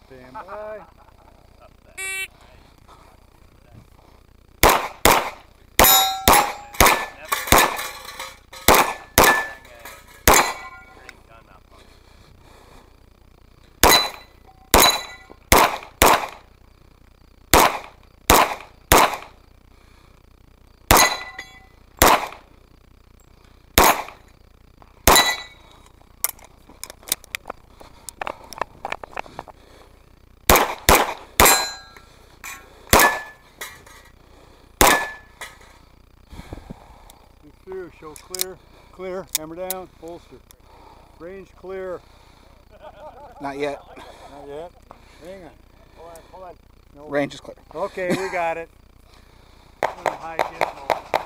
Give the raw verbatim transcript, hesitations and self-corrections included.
Stand by. Through, show clear, clear, hammer down, holster. Range clear. Not yet. Not yet. Hang on. Hold on, hold on. No. Range is clear. Okay, we got it. High